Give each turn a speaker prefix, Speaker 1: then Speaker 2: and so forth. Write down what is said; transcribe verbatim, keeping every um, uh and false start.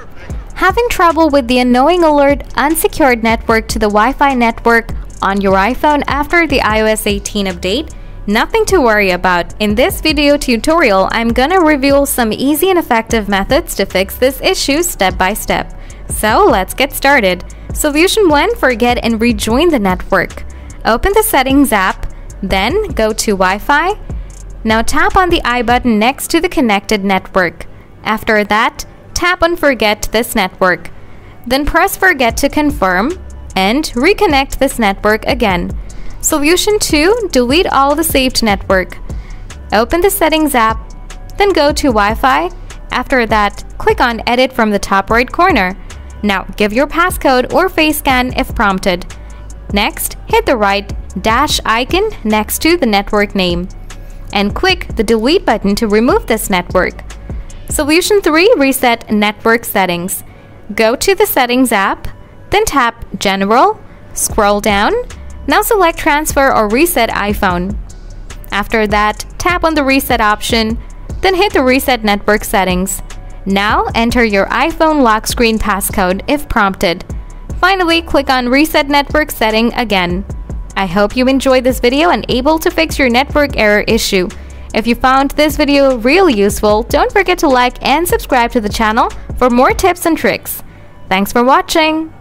Speaker 1: Having trouble with the annoying alert unsecured network to the Wi-Fi network on your iPhone after the i O S eighteen update? Nothing to worry about. In this video tutorial, I'm gonna reveal some easy and effective methods to fix this issue step by step. So let's get started. Solution one. Forget and rejoin the network. Open the Settings app, then go to Wi-Fi. Now tap on the I button next to the connected network. After that, tap on Forget this network. Then press Forget to confirm and reconnect this network again. Solution two. Delete all the saved network. Open the Settings app, then go to Wi-Fi. After that, click on Edit from the top right corner. Now give your passcode or face scan if prompted. Next, hit the right dash icon next to the network name and click the Delete button to remove this network. Solution three. Reset network settings. Go to the Settings app, then tap General, scroll down. Now select Transfer or Reset iPhone. After that, tap on the Reset option, then hit the Reset Network Settings. Now enter your iPhone lock screen passcode if prompted. Finally, click on Reset Network Setting again. I hope you enjoyed this video and able to fix your network error issue. If you found this video really useful, don't forget to like and subscribe to the channel for more tips and tricks. Thanks for watching!